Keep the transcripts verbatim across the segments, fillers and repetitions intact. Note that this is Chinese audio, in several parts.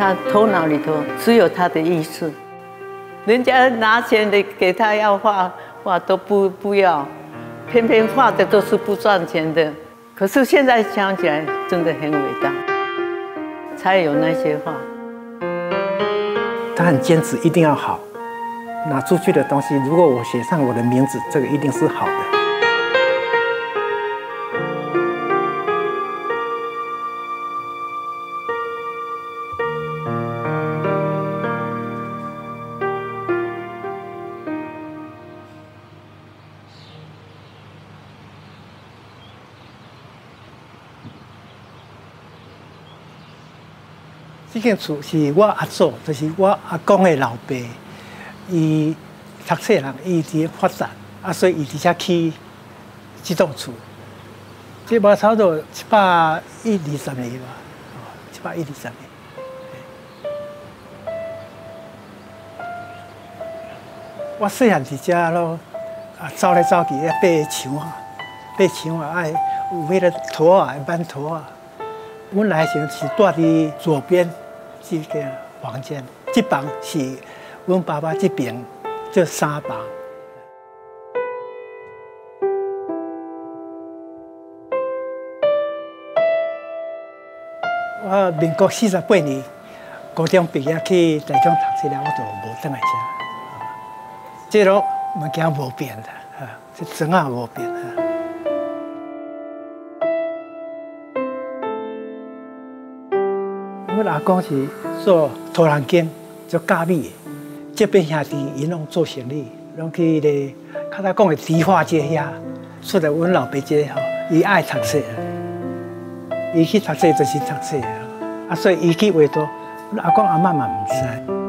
他头脑里头只有他的意思，人家拿钱的给他要画画都不不要，偏偏画的都是不赚钱的。可是现在想起来，真的很伟大，才有那些画。 他很坚持，一定要好。拿出去的东西，如果我写上我的名字，这个一定是好的。这间厝是我阿祖，就是我阿公的老爸。伊读册人，伊伫发展，啊，所以伊伫遮起这栋厝。这无差不多七百一二十年吧，哦，七百一二十年。我细汉伫遮咯，啊，走来走去，啊，爬墙啊，爬墙啊，爱有迄个拖啊，板拖啊。阮来时是住伫左边这个房间，这房是。阮爸爸这边做三房，我民国四十八年高中毕业去台中读书了，我就无转来遮。这咯物件无变的，啊，这砖也无变啊。阮阿公是做土人经，做咖米的。这边兄弟因拢做生意，拢去咧，较早讲的迪化街遐，出来阮老爸这吼，伊爱读册，伊去读册就是读册啊，所以伊去画图，阮阿公阿嬷嘛唔知。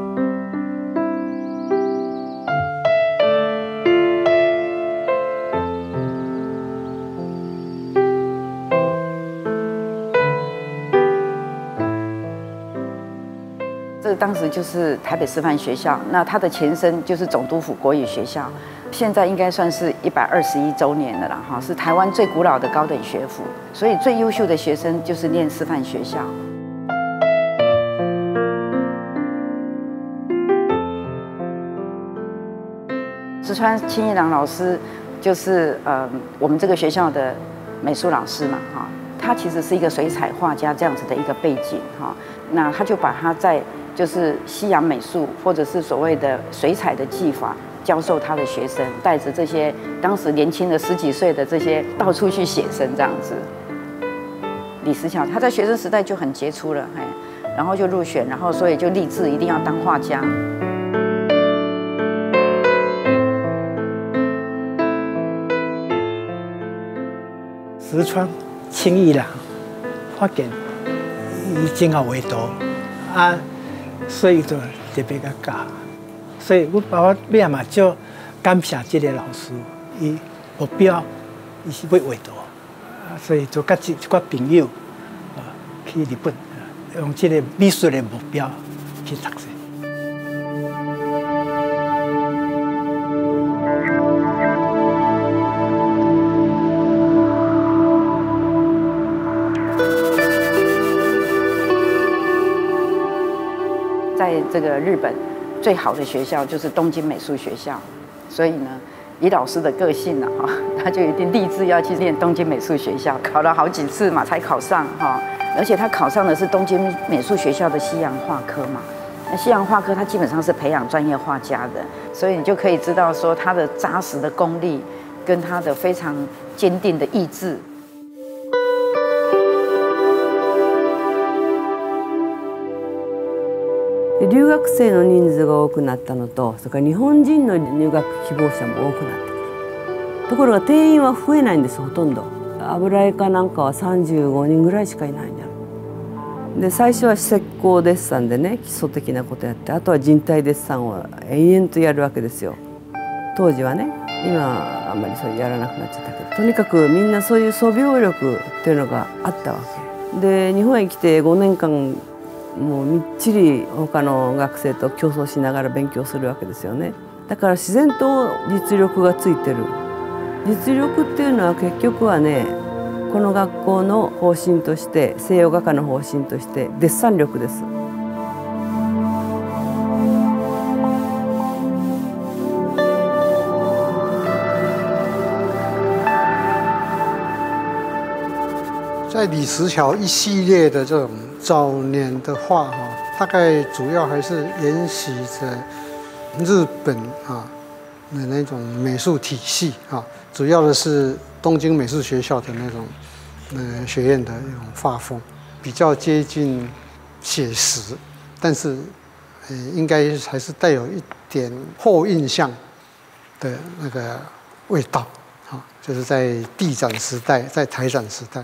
这当时就是台北师范学校，那它的前身就是总督府国语学校，现在应该算是一百二十一周年了啦，哈，是台湾最古老的高等学府，所以最优秀的学生就是念师范学校。石川清一郎老师就是呃我们这个学校的美术老师嘛，哈，他其实是一个水彩画家这样子的一个背景，哈，那他就把他在就是西洋美术或者是所谓的水彩的技法教授他的学生，带着这些当时年轻的十几岁的这些到处去写生这样子。李石桥他在学生时代就很杰出了，嘿，然后就入选，然后所以就立志一定要当画家。 石川清一郎发现伊真好画图啊。所以就特别个教，所以我爸爸尾嘛就感谢这个老师，伊目标伊是要画图，啊，所以就甲一一寡朋友啊去日本，用这个美术的目标去读书。 在这个日本最好的学校就是东京美术学校，所以呢，以老师的个性呢，哈，他就一定立志要去念东京美术学校，考了好几次嘛才考上哈，而且他考上的是东京美术学校的西洋画科嘛。那西洋画科它基本上是培养专业画家的，所以你就可以知道说他的扎实的功力跟他的非常坚定的意志。 留学生の人数が多くなったのと、それから日本人の入学希望者も多くなってくる。ところが定員は増えないんです、ほとんど。油絵科なんかはさんじゅうごにんぐらいしかいないんだろう。で最初は石膏デッサンでね基礎的なことやって、あとは人体デッサンを延々とやるわけですよ。当時はね、今はあんまりそうやらなくなっちゃったけど、とにかくみんなそういう素描力っていうのがあったわけで、日本へ来てごねんかんもうみっちり他の学生と競争しながら勉強するわけですよね。だから自然と実力がついてる。実力っていうのは結局はね、この学校の方針として、西洋画家の方針としてデッサン力です。 在李石桥一系列的这种早年的画哈，大概主要还是沿袭着日本啊的那种美术体系啊，主要的是东京美术学校的那种呃学院的那种画风，比较接近写实，但是呃应该还是带有一点后印象的那个味道啊，就是在地展时代，在台展时代。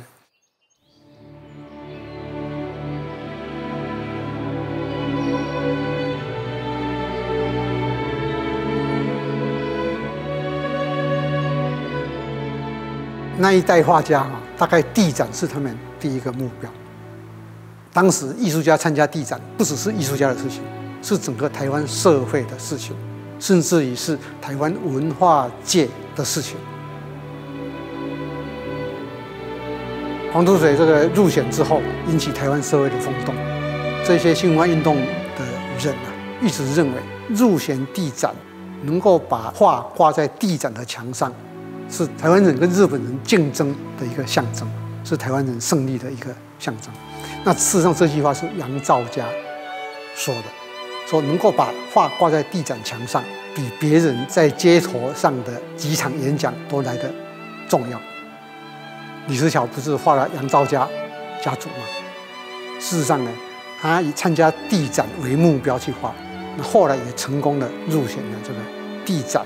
那一代画家啊，大概地展是他们第一个目标。当时艺术家参加地展，不只是艺术家的事情，是整个台湾社会的事情，甚至于是台湾文化界的事情。黄土水这个入选之后，引起台湾社会的风动。这些新文化运动的人啊，一直认为入选地展，能够把画挂在地展的墙上，是台湾人跟日本人竞争的一个象征，是台湾人胜利的一个象征。那事实上，这句话是杨肇嘉说的，说能够把画挂在地展墙上，比别人在街头上的几场演讲都来得重要。李石桥不是画了杨肇嘉家族吗？事实上呢，他以参加地展为目标去画，那后来也成功的入选了这个地展。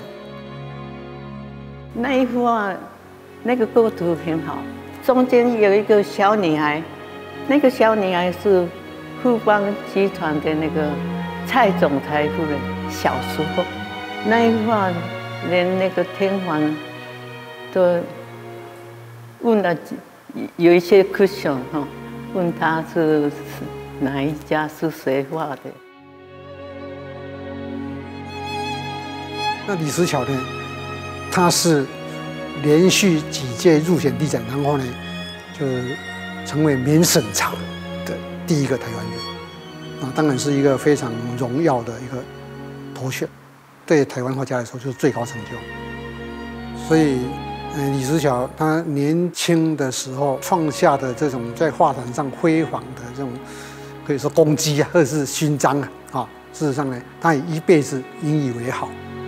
那一幅画，那个构图很好，中间有一个小女孩，那个小女孩是富邦集团的那个蔡总裁夫人小时候。那一幅画，连那个天皇都问了，有一些 question 哈，问他是哪一家是谁画的。 那李石桥呢？他是连续几届入选地展，然后呢，就成为免审查的第一个台湾人。啊，当然是一个非常荣耀的一个头衔，对台湾画家来说就是最高成就。所以，呃，李石桥他年轻的时候创下的这种在画坛上辉煌的这种，可以说功绩啊，或者是勋章啊，啊，事实上呢，他也一辈子引以为豪。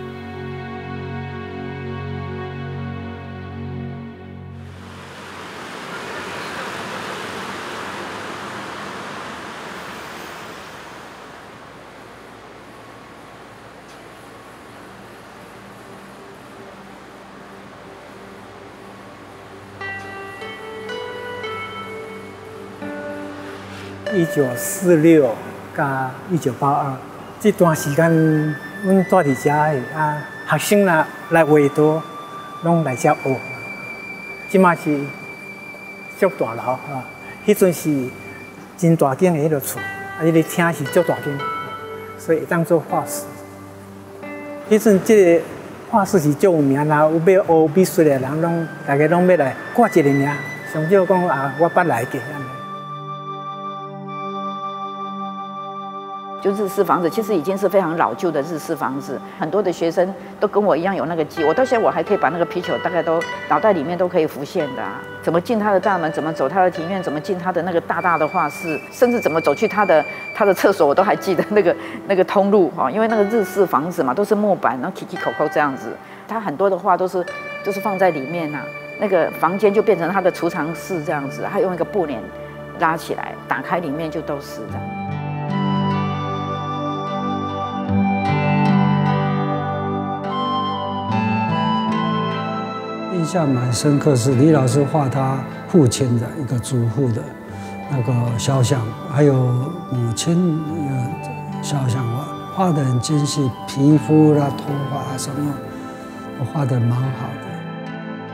一九四六加一九八二这段时间，阮住伫遮的啊，学生啦来画图，拢来遮学。即马是足大楼啊，迄阵是真大间的迄个厝，啊，迄个厅是足大间，所以会当做画室。迄阵即个画室是足有名啦，有要学美术的人拢，大家拢要来挂一个名，上少讲啊，我捌来过。 就日式房子，其实已经是非常老旧的日式房子。很多的学生都跟我一样有那个记忆，我到现在我还可以把那个皮球大概都脑袋里面都可以浮现的啊。怎么进他的大门，怎么走他的庭院，怎么进他的那个大大的画室，甚至怎么走去他的他的厕所，我都还记得那个那个通路哈。因为那个日式房子嘛，都是木板，然后 kiki 口口这样子，他很多的画都是都是放在里面呐、啊。那个房间就变成他的储藏室这样子，他用一个布帘拉起来，打开里面就都是的。 印象蛮深刻是李老师画他父亲的一个祖父的那个肖像，还有母亲那个肖像画，画得很精细，皮肤啦、头发啊什么，我画得蛮好的。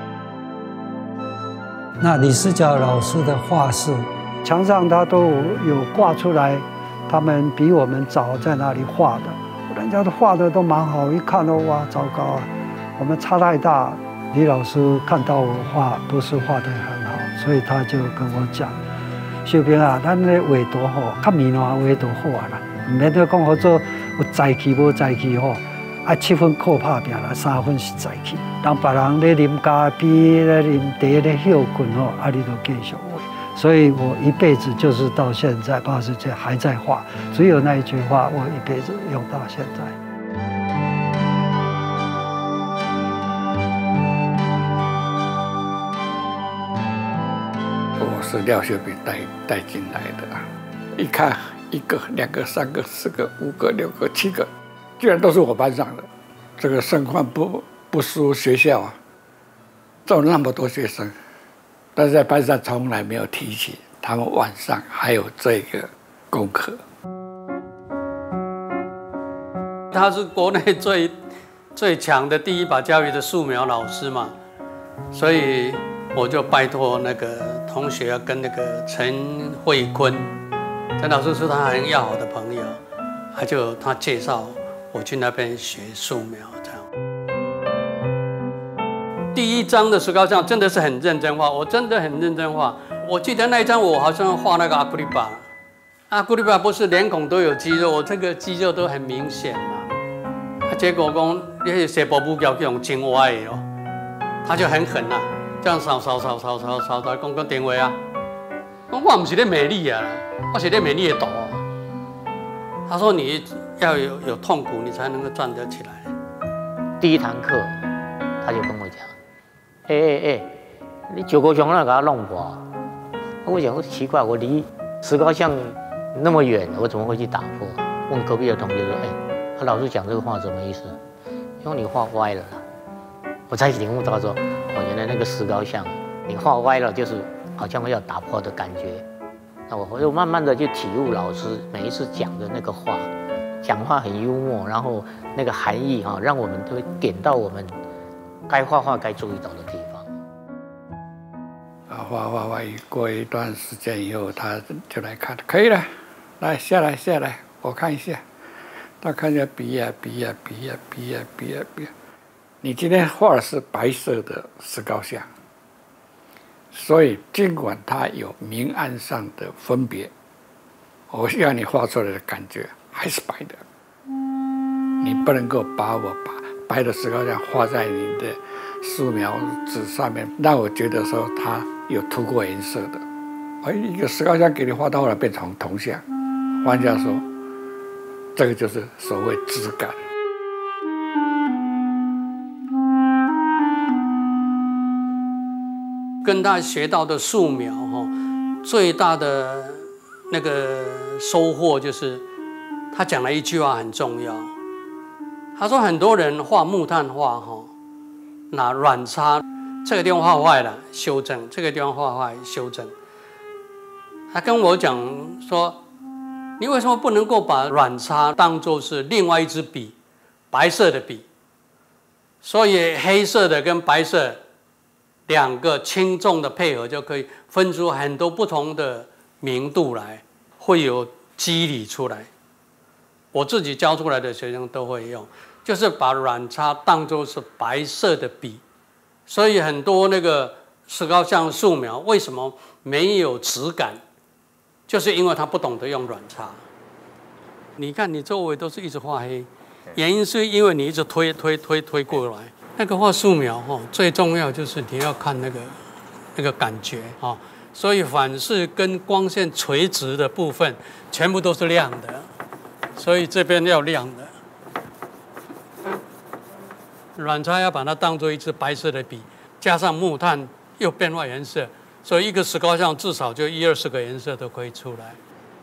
那李石桥老师的画室，墙上他都有挂出来，他们比我们早在那里画的，人家都画的都蛮好，一看都哇糟糕啊，我们差太大。李老师看到我画不是画得很好，所以他就跟我讲：“小平啊，咱咧画图吼，较面烂画图好啊啦，唔免咧讲好做有才气无才气吼，啊七分靠拍拼啦，三分是才气。人别人咧啉咖啡、咧啉茶、咧休困吼，啊你就继续画。 所以我一辈子就是到现在八十岁还在画，只有那一句话我一辈子用到现在。 我是廖学炳带带进来的，一看一个、两个、三个、四个、五个、六个、七个，居然都是我班上的，这个盛况不不输学校啊，有那么多学生。但是在班上从来没有提起，他们晚上还有这个功课。 他是国内最最强的第一把交椅的素描老师嘛，所以我就拜托那个同学跟那个陈慧坤，陈老师是他很要好的朋友，他就他介绍我去那边学素描这样。第一张的石膏像真的是很认真画，我真的很认真画。我记得那一张我好像画那个阿古丽巴，阿古丽巴不是脸孔都有肌肉，我这个肌肉都很明显嘛。啊，结果讲你那写波布胶用真歪的哦，他就很狠啊，这样扫扫扫扫扫扫扫，讲讲电话啊，我我不是在美丽啊，我是在美丽的图啊。他说你要有有痛苦，你才能够站得起来。 第一堂课他就跟我讲。哎哎哎，你九国雄那给他弄破，我想奇怪，我离石膏像那么远，我怎么会去打破？问隔壁的同学说：“哎，他老师讲这个话什么意思？因为你画歪了啦。”我才领悟到说，哦，原来那个石膏像你画歪了，就是好像要打破的感觉。那我就慢慢的去体悟老师每一次讲的那个话，讲话很幽默，然后那个含义哈，让我们都会点到我们该画画该注意到的地方。 啊，画画画，过一段时间以后，他就来看，可以了，来下来下来，我看一下。他看一下笔呀笔呀笔呀笔呀笔呀笔。你今天画的是白色的石膏像，所以尽管它有明暗上的分别，我要你画出来的感觉还是白的。你不能够把我把白的石膏像画在你的素描纸上面，让我觉得说它有涂过颜色的。哎，一个石膏像给你画到后来变成铜像，换句话说，这个就是所谓质感。 跟他学到的素描哈，最大的那个收获就是他讲了一句话很重要。他说很多人画木炭画哈，拿软擦，这个地方画坏了修正，这个地方画坏修正。他跟我讲说，你为什么不能够把软擦当作是另外一支笔，白色的笔？所以黑色的跟白色两个轻重的配合，就可以分出很多不同的明度来，会有肌理出来。我自己教出来的学生都会用，就是把软擦当作是白色的笔，所以很多那个石膏像素描为什么没有质感，就是因为他不懂得用软擦。你看你周围都是一直画黑，原因是因为你一直推推推推过来。那个画素描哈，最重要就是你要看那个那个感觉啊，所以反射跟光线垂直的部分全部都是亮的，所以这边要亮的。软擦要把它当做一支白色的笔，加上木炭又变化颜色，所以一个石膏像至少就一二十个颜色都可以出来。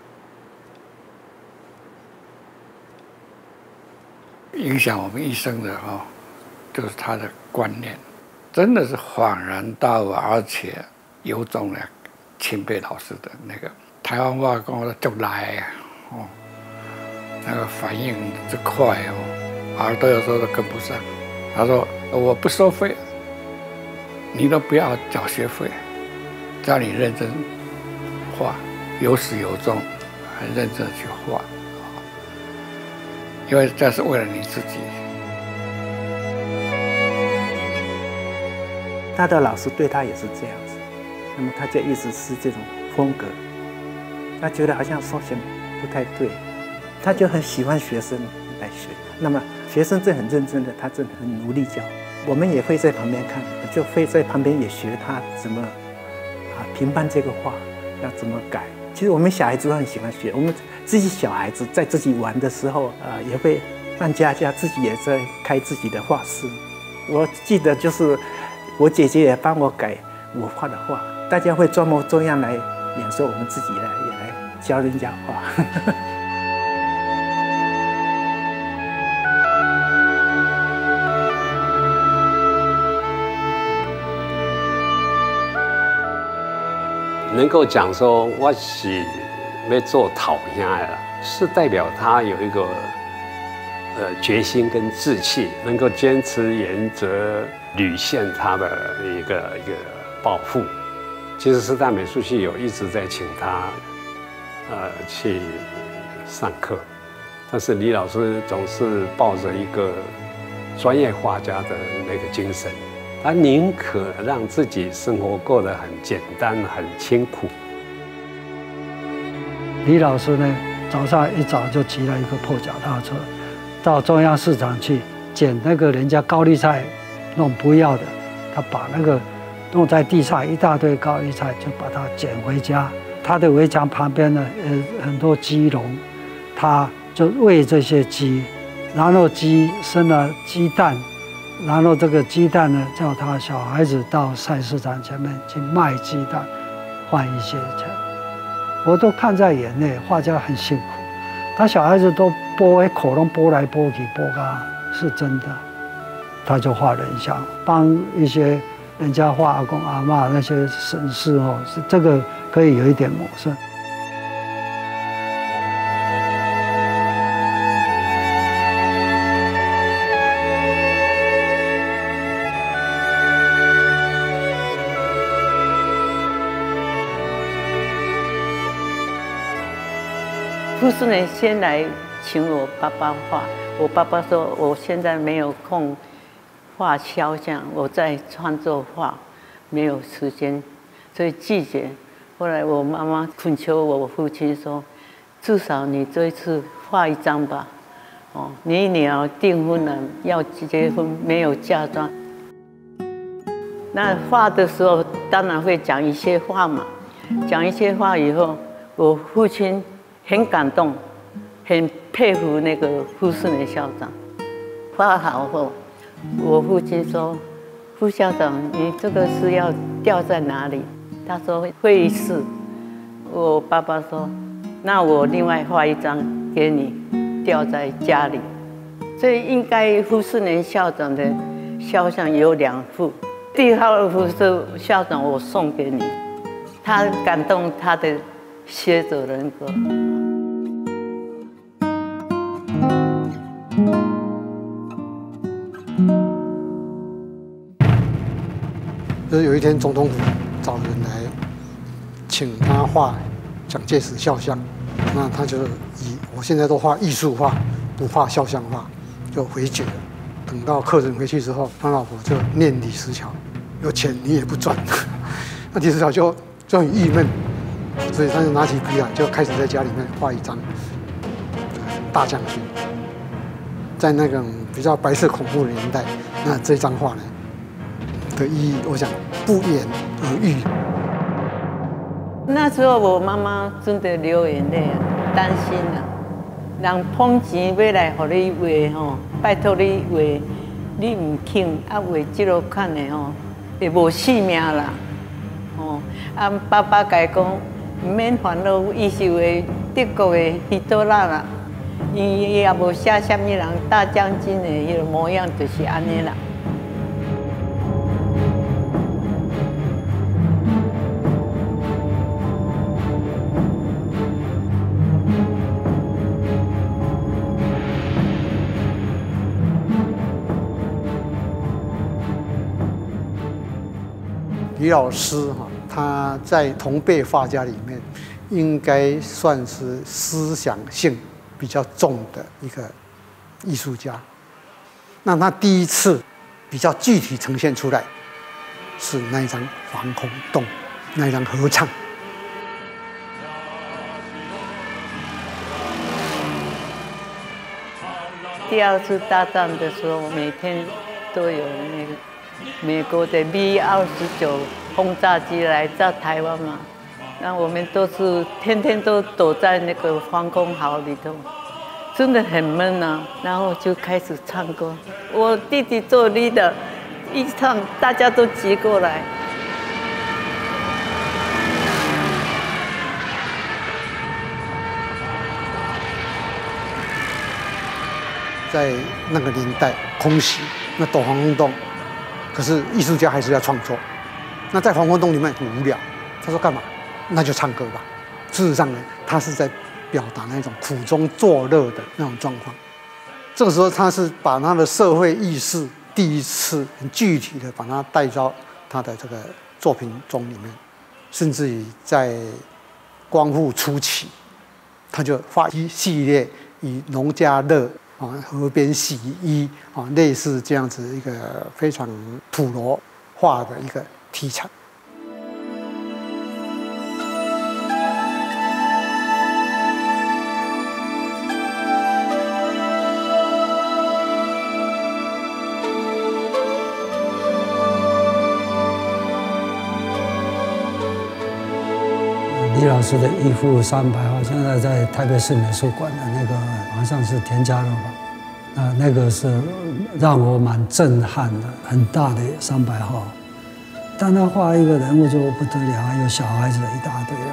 影响我们一生的哈，就是他的观念，真的是恍然大悟，而且有种呢钦佩老师的那个台湾话跟我就来啊，哦，那个反应之快哦，耳朵有时候都跟不上。他说我不收费，你都不要缴学费，只要你认真画，有始有终，很认真的去画，因为这是为了你自己。 他的老师对他也是这样子，那么他就一直是这种风格。他觉得好像稍显不太对，他就很喜欢学生来学。那么学生这很认真的，他真的很努力教。我们也会在旁边看，就会在旁边也学他怎么啊评判这个画， 要怎么改。其实我们小孩子都很喜欢学，我们自己小孩子在自己玩的时候，呃，也会扮家家，自己也在开自己的画室。我记得就是我姐姐也帮我改我画的画，大家会装模作样来演说，我们自己来也来教人家画。 能够讲说我是要做讨兄的，是代表他有一个呃决心跟志气，能够坚持原则履现他的一个一个抱负。其实师大美术系有一直在请他呃去上课，但是李老师总是抱着一个专业画家的那个精神。他宁可让自己生活过得很简单、很清苦。 李老师呢，早上一早就骑了一个破脚踏车，到中央市场去捡那个人家高丽菜弄不要的，他把那个弄在地上一大堆高丽菜，就把它捡回家。他的围墙旁边呢，呃，很多鸡笼，他就喂这些鸡，然后鸡生了鸡蛋。然后这个鸡蛋呢，叫他小孩子到菜市场前面去卖鸡蛋，换一些钱。我都看在眼内，画家很辛苦，他小孩子都剥一口拢剥来剥去，剥嘎是真的。他就画人像，帮一些人家画阿公阿嬷那些神事哦，是这个可以有一点抹色。 傅斯年先来请我爸爸画，我爸爸说我现在没有空画肖像，我在创作画，没有时间，所以拒绝。后来我妈妈恳求我父亲说，至少你这一次画一张吧，哦，你女儿订婚了，要结婚，没有嫁妆。那画的时候当然会讲一些话嘛，讲一些话以后，我父亲很感动，很佩服那个傅斯年校长。画好后，我父亲说：“傅校长，你这个是要吊在哪里？”他说：“会议室。”我爸爸说：“那我另外画一张给你，吊在家里。”所以应该傅斯年校长的肖像有两幅，第二幅是校长我送给你，他感动他的学者人格。 就是有一天总统府找人来，请他画蒋介石肖像，那他就以我现在都画艺术画，不画肖像画，就回绝了。等到客人回去之后，他老婆就念李石桥，有钱你也不赚，那李石桥就就很郁闷，所以他就拿起笔来，就开始在家里面画一张大将军。在那种比较白色恐怖的年代，那这张画呢的意义，我想不言而喻。 那时候我妈妈真的流眼泪啊，担心啊，人捧钱要来给你画吼，拜托你画，你唔肯啊画这落款的吼，会无性命啦。哦，啊爸爸甲伊讲，唔免烦恼，伊是画德国的希特勒啦。伊也无写什么人大将军的迄个模样，就是安尼啦。 李老师哈，他在同辈画家里面，应该算是思想性比较重的一个艺术家。那他第一次比较具体呈现出来，是那一张《防空洞》，那一张合唱。 第二次大战的时候，每天都有那个美国的 B 二十九轰炸机来到台湾嘛， 那我们都是天天都躲在那个防空壕里头，真的很闷啊。然后就开始唱歌，我弟弟做leader，一唱大家都挤过来。 在那个年代，空袭那躲防空洞，可是艺术家还是要创作。那在防空洞里面很无聊，他说干嘛？那就唱歌吧。事实上呢，他是在表达那种苦中作乐的那种状况。这个时候，他是把他的社会意识第一次很具体的把它带到他的这个作品中里面，甚至于在光复初期，他就画一系列以农家乐啊、河边洗衣啊，类似这样子一个非常普罗化的一个题材。 李老师的一幅三百号，现在在台北市美术馆的那个，好像是田家乐吧？那那个是让我蛮震撼的，很大的三百号。但他画一个人物就不得了，还有小孩子的一大堆人。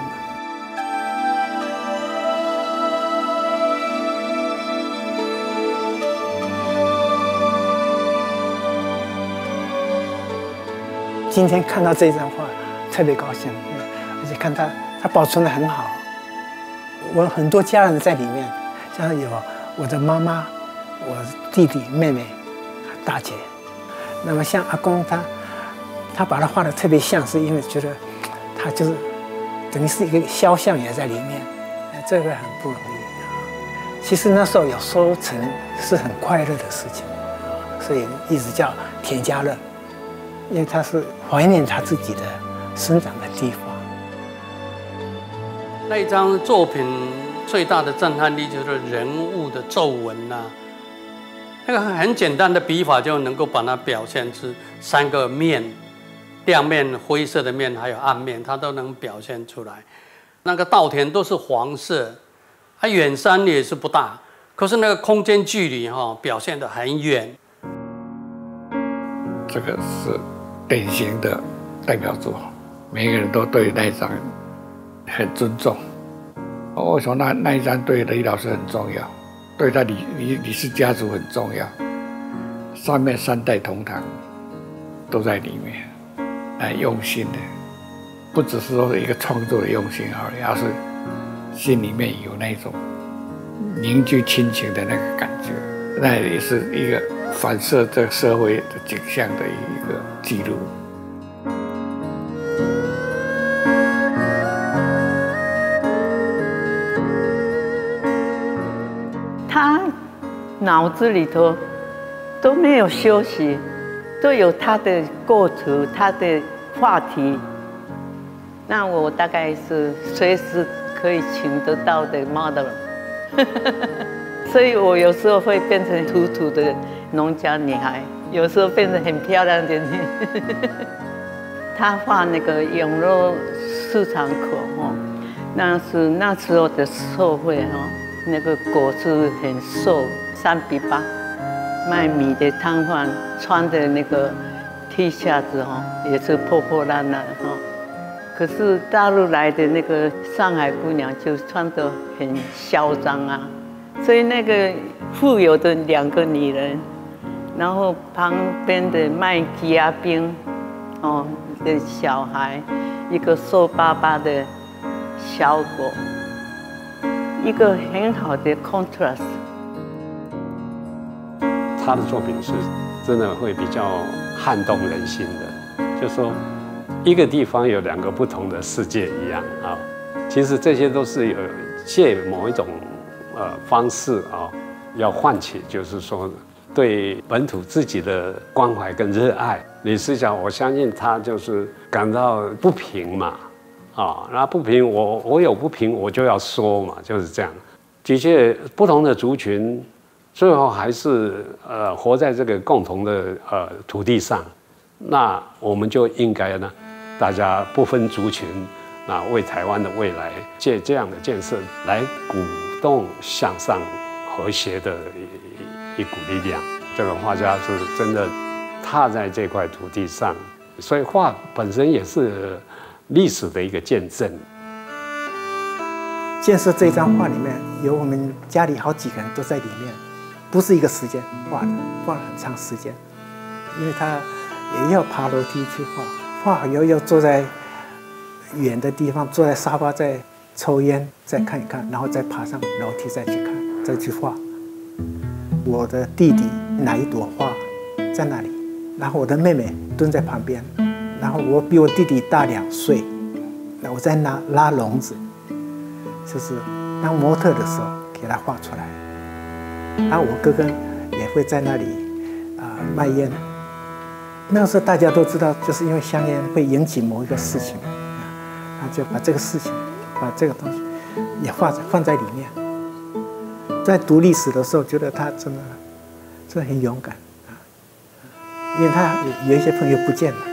今天看到这张画，特别高兴，而且看他。它保存得很好，我很多家人在里面，像有我的妈妈、我弟弟、妹妹、大姐。那么像阿公他，他把它画得特别像，是因为觉得他就是等于是一个肖像也在里面，这个很不容易。其实那时候有收成是很快乐的事情，所以一直叫田家乐，因为他是怀念他自己的生长的地方。 那一张作品最大的震撼力就是人物的皱纹呐、啊，那个很简单的笔法就能够把它表现出三个面，亮面、灰色的面还有暗面，它都能表现出来。那个稻田都是黄色，它远山也是不大，可是那个空间距离哈、哦、表现得很远。 这个是典型的代表作，每个人都对那一张很尊重。我说那那一张对李老师很重要，对他李李李氏家族很重要。上面三代同堂都在里面，来用心的，不只是说一个创作的用心而已，而是心里面有那种凝聚亲情的那个感觉，那也是一个反射这个社会的景象的一个记录。 他脑子里头都没有休息，都有他的构图、他的话题。那我大概是随时可以请得到的 model， 所以我有时候会变成土土的农家女孩，有时候变成很漂亮的女孩。他画那个永乐市场口哈，那是那时候的社会哈。那个果子很瘦，三比八，卖米的摊贩穿的那个 T 恤子哈，也是破破烂烂哈。可是大陆来的那个上海姑娘就穿得很嚣张啊，所以那个富有的两个女人，然后旁边的卖鸡鸭冰哦的小孩，一个瘦巴巴的小狗。一个很好的 contrast。 他的作品是真的会比较撼动人心的，就说一个地方有两个不同的世界一样啊。其实这些都是有借某一种呃方式啊，要唤起，就是说对本土自己的关怀跟热爱。李思晓，我相信他就是感到不平嘛。啊，那不平，我我有不平，我就要说嘛，就是这样。的确，不同的族群，最后还是呃活在这个共同的呃土地上。那我们就应该呢，大家不分族群， 那为台湾的未来借这样的建设来鼓动向上和谐的一一股力量。这个画家是真的踏在这块土地上，所以画本身也是历史的一个见证。 建设这张画里面有我们家里好几个人都在里面，不是一个时间画的，画了很长时间，因为他也要爬楼梯去画，画好以后要坐在远的地方，坐在沙发再抽烟，再看一看，然后再爬上楼梯再去看，再去画。我的弟弟哪一朵花在那里，然后我的妹妹蹲在旁边，然后我比我弟弟大两岁，那我在拿拉笼子，就是当模特的时候给他画出来。然后我哥哥也会在那里啊、呃、卖烟。那个时候大家都知道，就是因为香烟会引起某一个事情，他就把这个事情，把这个东西也画在放在里面。在读历史的时候，觉得他真的真的很勇敢啊，因为他有有一些朋友不见了。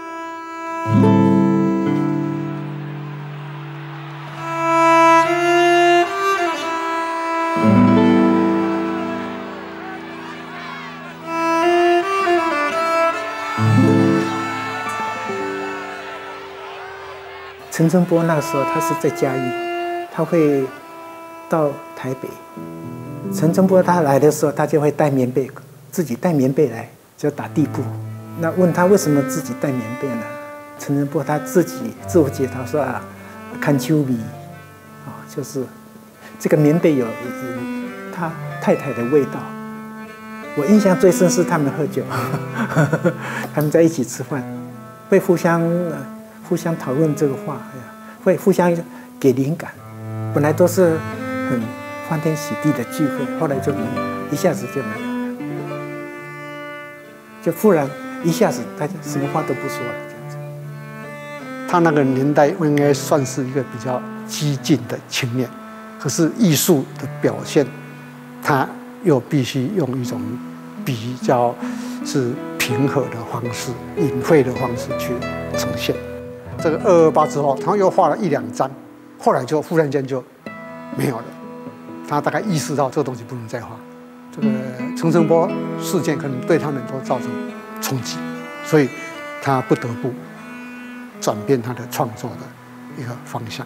陈澄波那个时候他是在嘉义，他会到台北。陈澄波他来的时候，他就会带棉被，自己带棉被来，就打地铺。那问他为什么自己带棉被呢？陈澄波他自己自我介绍说啊，看秋米，啊，就是这个棉被有有他太太的味道。我印象最深是他们喝酒，他们在一起吃饭，会互相互相讨论这个话，会互相给灵感。本来都是很欢天喜地的聚会，后来就没有，一下子就没有，就忽然一下子大家什么话都不说了，这样子。 他那个年代应该算是一个比较激进的青年，可是艺术的表现，他又必须用一种比较是平和的方式、隐晦的方式去呈现。这个二二八之后，他又画了一两张，后来就忽然间就没有了。他大概意识到这个东西不能再画，这个陈澄波事件可能对他们都造成冲击，所以他不得不转变他的创作的一个方向。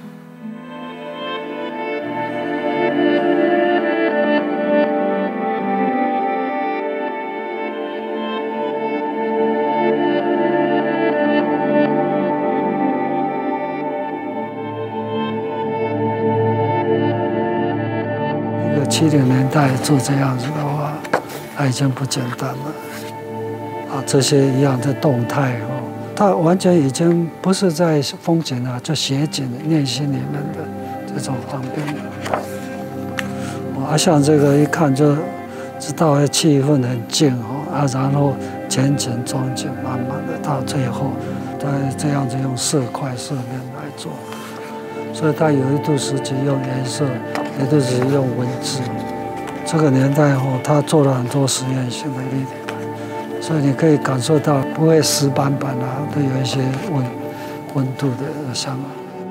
七零年代做这样子的话，它已经不简单了。啊，这些一样的动态哦，它完全已经不是在风景啊，就写景内心里面的这种方面。啊，像这个一看就知道气氛很静哦，啊，然后前景、中景，慢慢的到最后，它这样子用色块、色面来做。所以他有一度时期用颜色，有一度时期用文字。这个年代后，他做了很多实验性的立体感，所以你可以感受到不会死板板啊，都有一些温温度的香啊。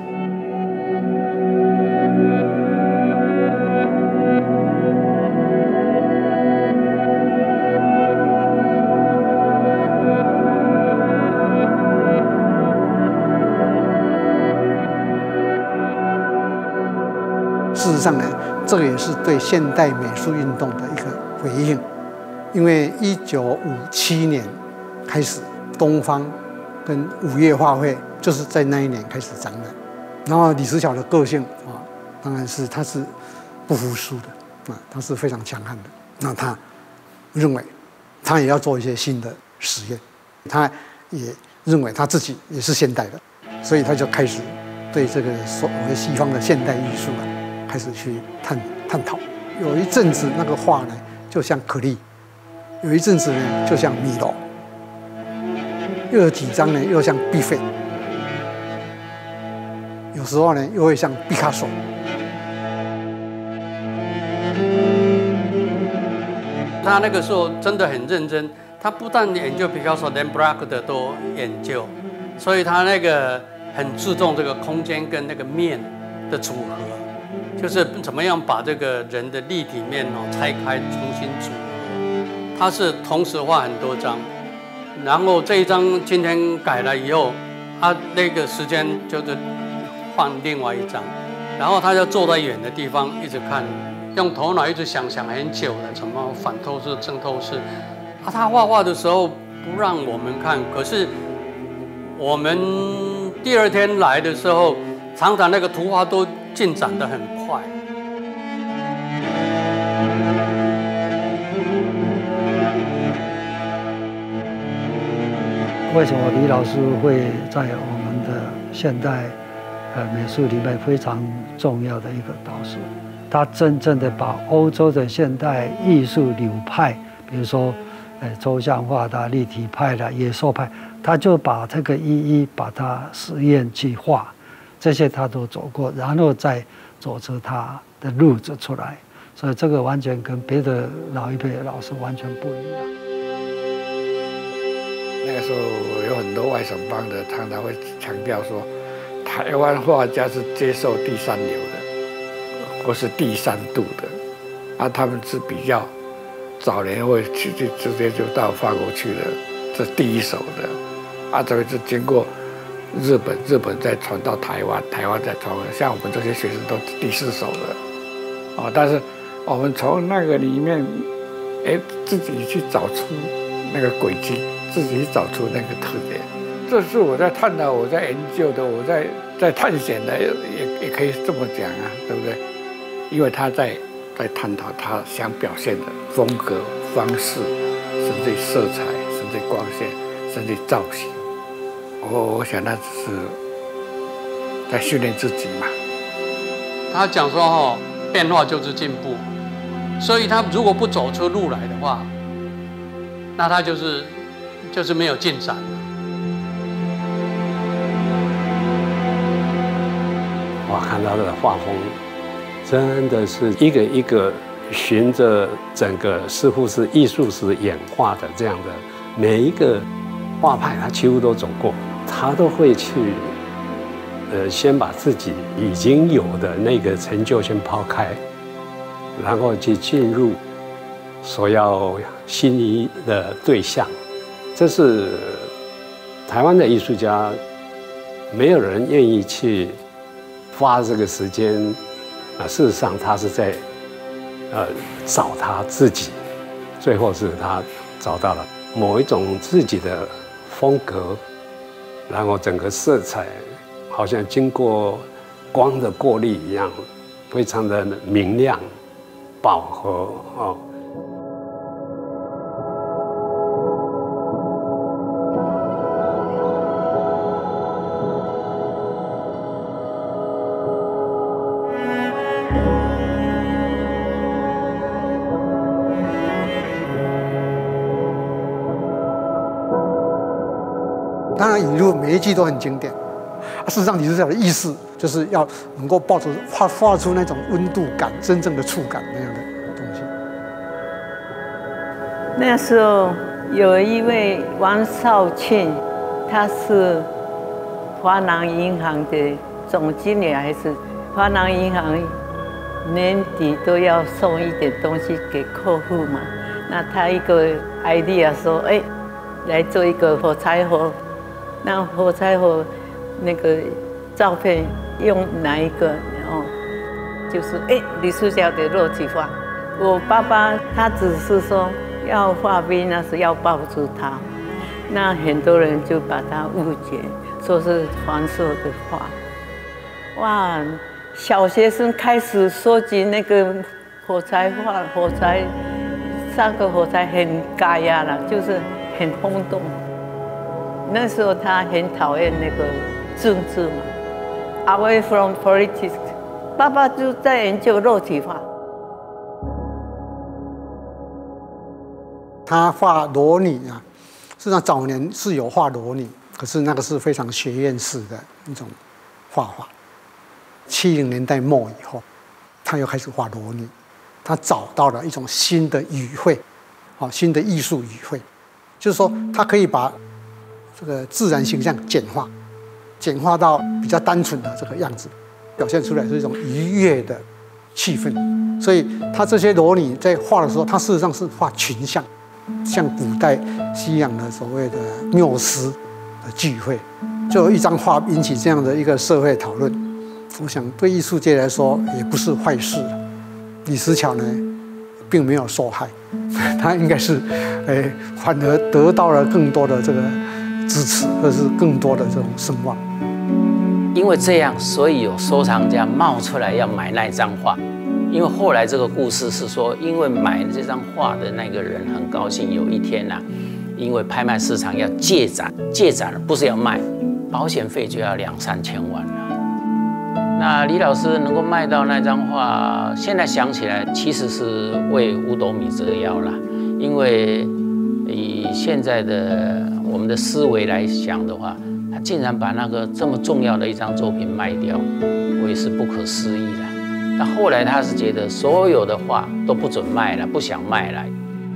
事实上呢，这个也是对现代美术运动的一个回应，因为一九五七年开始，东方跟五月画会就是在那一年开始展览，然后李石樵的个性啊，当然是他是不服输的啊，他是非常强悍的，那他认为他也要做一些新的实验，他也认为他自己也是现代的，所以他就开始对这个所谓西方的现代艺术啊。开始去探探讨，有一阵子那个画呢，就像可丽；有一阵子呢，就像米罗；又有几张呢，又像毕费；有时候呢，又会像毕卡索。 他那个时候真的很认真，他不但研究毕卡索，连布拉克的都研究，所以他那个很注重这个空间跟那个面的组合，就是怎么样把这个人的立体面哦拆开重新组合。他是同时画很多张，然后这一张今天改了以后，他那个时间就是换另外一张，然后他就坐在远的地方一直看，用头脑一直想想很久了，什么反透视、正透视。啊，他画画的时候不让我们看，可是我们第二天来的时候，常常那个图画都进展得很快。 为什么李老师会在我们的现代呃美术里面非常重要的一个导师？他真正的把欧洲的现代艺术流派，比如说呃抽象画的、立体派的、野兽派，他就把这个一一把它实验去画，这些他都走过，然后再走出他的路子出来。所以这个完全跟别的老一辈的老师完全不一样。 那个时候有很多外省帮的，常常会强调说，台湾画家是接受第三流的，或是第三度的，啊，他们是比较早年会去去直接就到法国去了，这是第一手的，啊，这个是经过日本，日本再传到台湾，台湾再传，像我们这些学生都第四手的，啊，但是我们从那个里面，哎，自己去找出那个轨迹。自己找出那个特点，这是我在探讨、我在研究的、我在在探险的，也也可以这么讲啊，对不对？因为他在在探讨他想表现的风格、方式，甚至色彩，甚至光线，甚至造型。我我想那只是在训练自己嘛。 他讲说哦，变化就是进步，所以他如果不走出路来的话，那他就是。就是没有进展了。 我看到的画风，真的是一个一个循着整个似乎是艺术史演化的这样的每一个画派，他几乎都走过，他都会去，呃，先把自己已经有的那个成就先抛开，然后去进入所要心仪的对象。这是台湾的艺术家，没有人愿意去花这个时间啊。事实上，他是在呃找他自己，最后是他找到了某一种自己的风格，然后整个色彩好像经过光的过滤一样，非常的明亮、饱和哦。 当然，引入每一季都很经典。事实上，李治教的意思就是要能够抱出画画出那种温度感、真正的触感那样的东西。 那时候有一位王少庆，他是华南银行的总经理，还是华南银行年底都要送一点东西给客户嘛？那他一个 idea 说，哎，来做一个火柴盒。那火柴盒那个照片用哪一个？哦，就是哎，李书晓的肉体画。我爸爸他只是说要画 Venus， 要抱住他，那很多人就把他误解，说是黄色的画。哇，小学生开始收集那个火柴画，火柴三个火柴很嘎呀了，就是很轰动。那时候他很讨厌那个政治嘛 ，away from politics。爸爸就在研究肉体画。 他画裸女啊，事实上早年是有画裸女，可是那个是非常学院式的一种画法。七零年代末以后，他又开始画裸女，他找到了一种新的语汇，啊，新的艺术语汇，就是说他可以把这个自然形象简化， 简化到比较单纯的这个样子，表现出来是一种愉悦的气氛。所以他这些裸女在画的时候，他事实上是画群像，像古代西洋的所谓的缪斯的聚会，就有一张画引起这样的一个社会讨论。我想对艺术界来说也不是坏事。李石樵呢，并没有受害，他应该是，哎，反而得到了更多的这个支持，或是更多的这种声望。 因为这样，所以有收藏家冒出来要买那张画。因为后来这个故事是说，因为买这张画的那个人很高兴，有一天啊，因为拍卖市场要借展，借展不是要卖，保险费就要两三千万了。那李老师能够卖到那张画，现在想起来其实是为五斗米折腰啦。因为以现在的我们的思维来想的话，他竟然把那个这么重要的一张作品卖掉，我也是不可思议的。但后来他是觉得所有的画都不准卖了，不想卖了。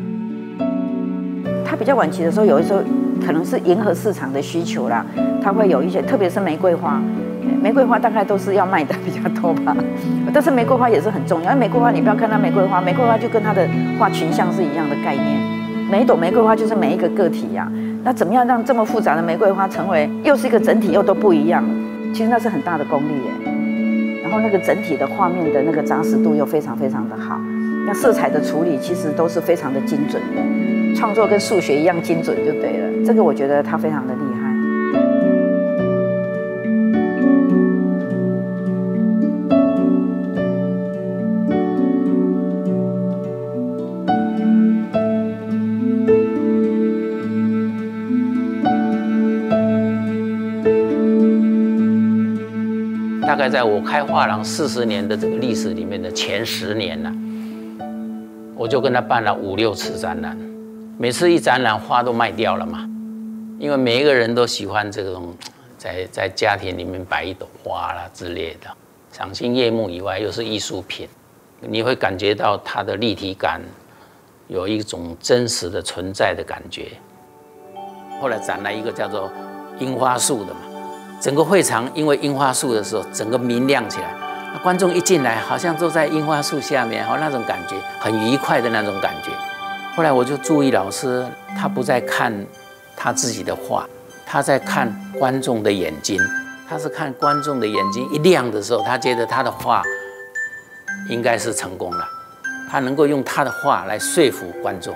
他比较晚期的时候，有的时候可能是迎合市场的需求啦，他会有一些，特别是玫瑰花。玫瑰花大概都是要卖的比较多吧，但是玫瑰花也是很重要。因为玫瑰花你不要看它玫瑰花，玫瑰花就跟它的画群像是一样的概念。每一朵玫瑰花就是每一个个体呀、啊。那怎么样让这么复杂的玫瑰花成为又是一个整体又都不一样？其实那是很大的功力耶。然后那个整体的画面的那个扎实度又非常非常的好，那色彩的处理其实都是非常的精准的，创作跟数学一样精准就对了。这个我觉得它非常的厉害。 大概在我开画廊四十年的这个历史里面的前十年呢、啊，我就跟他办了五六次展览，每次一展览花都卖掉了嘛，因为每一个人都喜欢这种在在家庭里面摆一朵花啦之类的，赏心悦目以外又是艺术品，你会感觉到它的立体感，有一种真实的存在的感觉。后来展了一个叫做樱花树的嘛。整个会场因为樱花树的时候，整个明亮起来。那观众一进来，好像都在樱花树下面，好那种感觉，很愉快的那种感觉。后来我就注意老师，他不再看他自己的画，他在看观众的眼睛。他是看观众的眼睛一亮的时候，他觉得他的画应该是成功了。他能够用他的画来说服观众。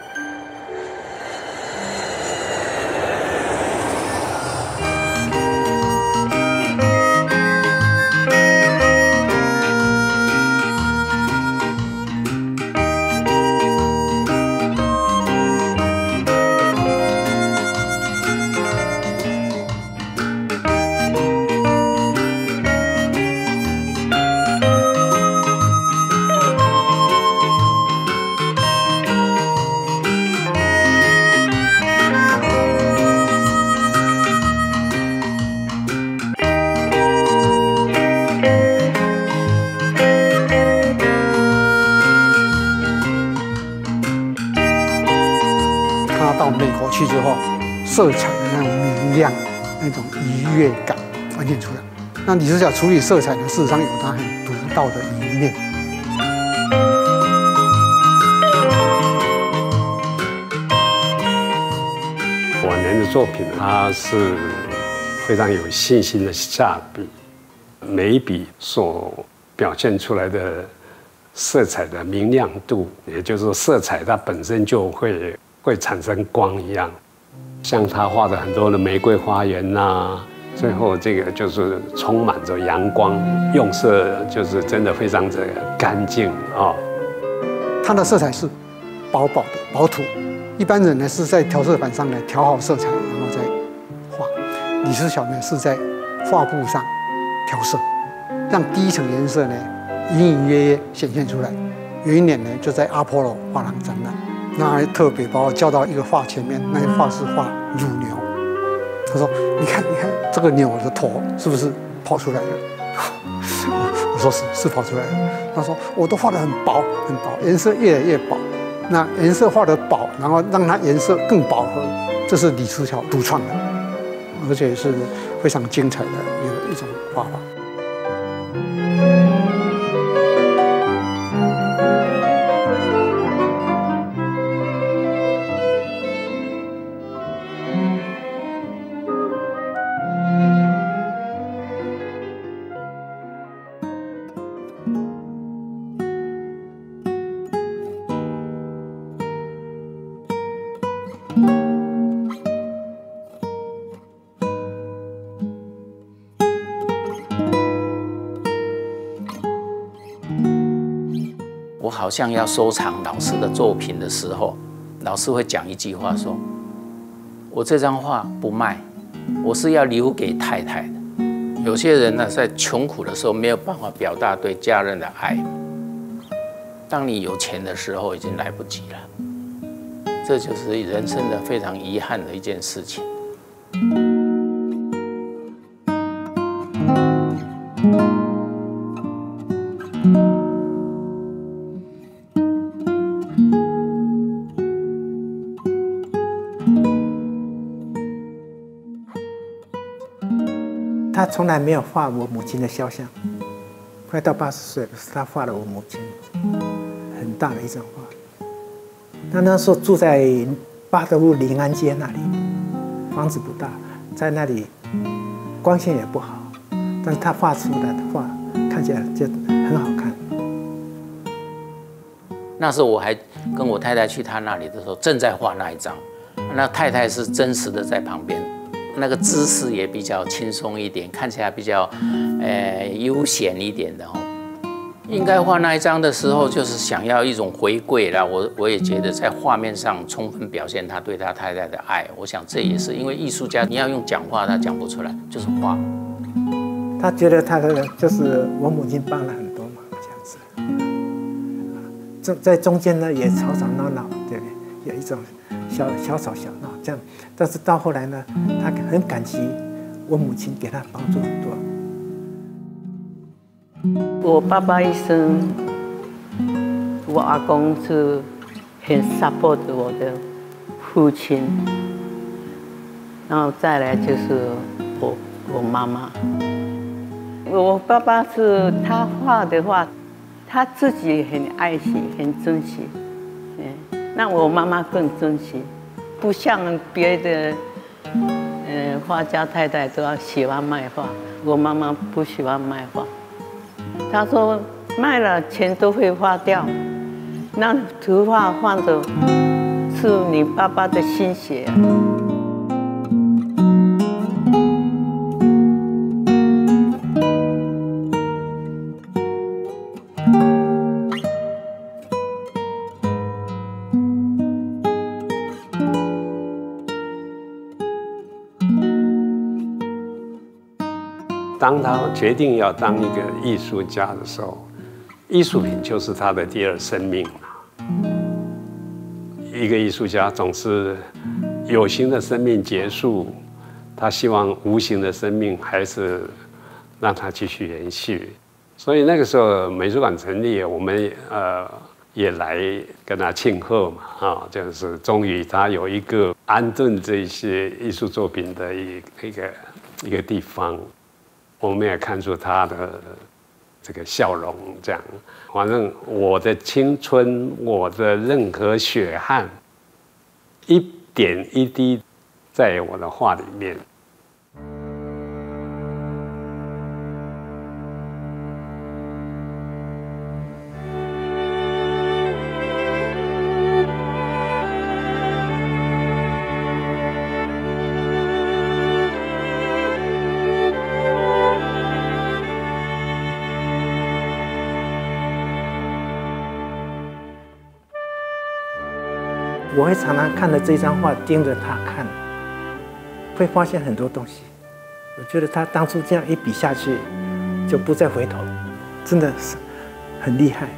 到美国去之后，色彩的那种明亮、那种愉悦感完全出来。那李石樵处理色彩呢，事实上有他很独到的一面。 晚年的作品，他是非常有信心的下笔，每一笔所表现出来的色彩的明亮度，也就是说，色彩它本身就会。会产生光一样，像他画的很多的玫瑰花园呐、啊，最后这个就是充满着阳光，用色就是真的非常的干净啊。 它的色彩是薄薄的薄涂，一般人呢是在调色板上呢调好色彩，然后再画。李石樵呢是在画布上调色，让第一层颜色呢隐隐约约显现出来。有一年呢就在阿波罗画廊展览。那还特别把我叫到一个画前面，那画是画乳牛。他说：“你看，你看这个牛的头是不是跑出来了？”我说：“是，是跑出来了。”他说：“我都画得很薄，很薄，颜色越来越薄。那颜色画得薄，然后让它颜色更饱和，这是李石樵独创的。 而且是非常精彩的一一种画法。 我好像要收藏老师的作品的时候，老师会讲一句话说：“我这张画不卖，我是要留给太太的。”有些人呢，在穷苦的时候没有办法表达对家人的爱，当你有钱的时候已经来不及了。这就是人生的非常遗憾的一件事情。 他从来没有画我母亲的肖像，快到八十岁了，是他画了我母亲，很大的一张画。他那时候住在八德路临安街那里，房子不大，在那里光线也不好，但是他画出来的画看起来就很好看。 那时候我还跟我太太去他那里的时候，正在画那一张，那太太是真实的在旁边。那个姿势也比较轻松一点，看起来比较，呃，悠闲一点的哦。应该画那一张的时候，就是想要一种回归啦。我我也觉得在画面上充分表现他对他太太的爱。我想这也是因为艺术家，你要用讲话，他讲不出来，就是画。 他觉得他的就是我母亲帮了很多忙，这样子。在中间呢，也吵吵闹闹，对不对？有一种小小吵小闹这样。但是到后来呢，他很感激我母亲给他帮助很多。 我爸爸一生，我阿公是很 support 我的父亲，然后再来就是我我妈妈。我爸爸是他画的画，他自己很爱惜，很珍惜，嗯，那我妈妈更珍惜。不像别的，嗯，画家太太都要喜欢卖画，我妈妈不喜欢卖画。她说卖了钱都会花掉，那图画画的是你爸爸的心血啊。 当他决定要当一个艺术家的时候，艺术品就是他的第二生命。一个艺术家总是有形的生命结束，他希望无形的生命还是让他继续延续。所以那个时候美术馆成立，我们呃也来跟他庆贺嘛，啊，就是终于他有一个安顿这些艺术作品的一一个一个地方。我们也看出他的这个笑容，这样，反正我的青春，我的任何血汗，一点一滴在我的画里面。 我会常常看着这张画，盯着他看，会发现很多东西。我觉得他当初这样一笔下去，就不再回头，真的是很厉害。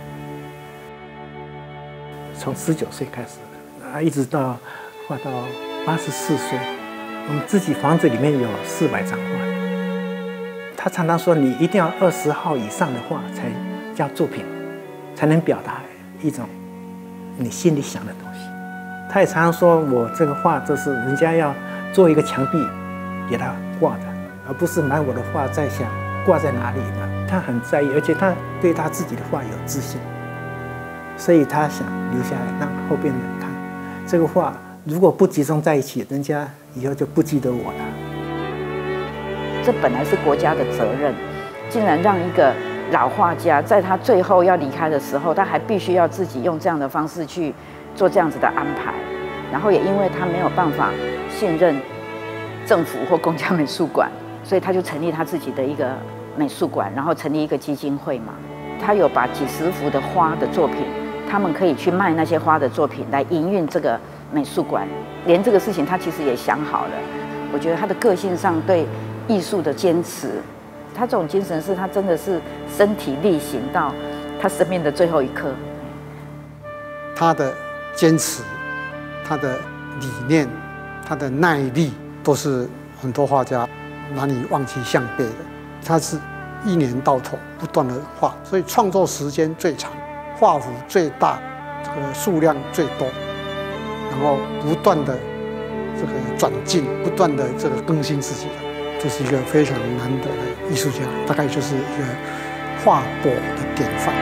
从十九岁开始，啊，一直到画到八十四岁，我们自己房子里面有四百张画。他常常说，你一定要二十号以上的画才叫作品，才能表达一种你心里想的东西。他也常常说我这个画就是人家要做一个墙壁， 给他挂的，而不是买我的画在想挂在哪里的。他很在意，而且他对他自己的画有自信，所以他想留下来让后边人看。这个画如果不集中在一起，人家以后就不记得我了。 这本来是国家的责任，竟然让一个老画家在他最后要离开的时候，他还必须要自己用这样的方式去做这样子的安排。然后也因为他没有办法信任政府或公家美术馆，所以他就成立他自己的一个美术馆，然后成立一个基金会嘛。他有把几十幅的花的作品，他们可以去卖那些花的作品来营运这个美术馆。连这个事情他其实也想好了。我觉得他的个性上对艺术的坚持，他这种精神是他真的是身体力行到他生命的最后一刻。 他的坚持，他的理念，他的耐力，都是很多画家难以望其项背的。他是一年到头不断的画，所以创作时间最长，画幅最大，这个数量最多，然后不断的这个转进，不断的这个更新自己的。这是一个非常难得的艺术家，大概就是一个画跛的典范。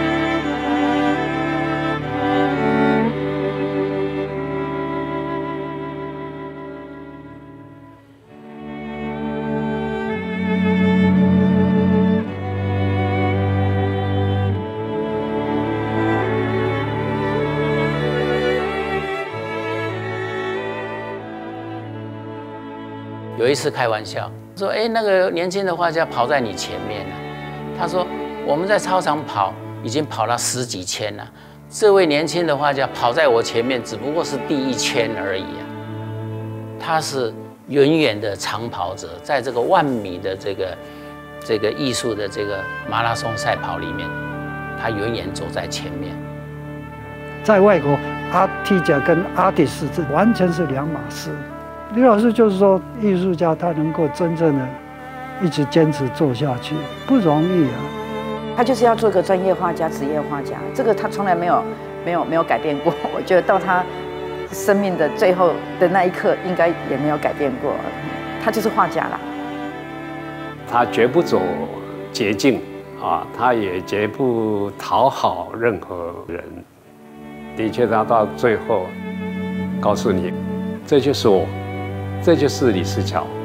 有一次开玩笑说：“哎，那个年轻的画家跑在你前面了。”他说：“我们在操场跑，已经跑了十几圈了。这位年轻的画家跑在我前面，只不过是第一圈而已啊。他是远远的长跑者，在这个万米的这个这个艺术的这个马拉松赛跑里面，他远远走在前面。 在外国 ，artist 跟 artist 这完全是两码事。”李老师就是说，艺术家他能够真正的一直坚持做下去，不容易啊。 他就是要做一个专业画家、职业画家，这个他从来没有、没有、没有改变过。我觉得到他生命的最后的那一刻，应该也没有改变过。他就是画家啦。 他绝不走捷径啊，他也绝不讨好任何人。的确，他到最后告诉你，这就是我。这就是李石樵。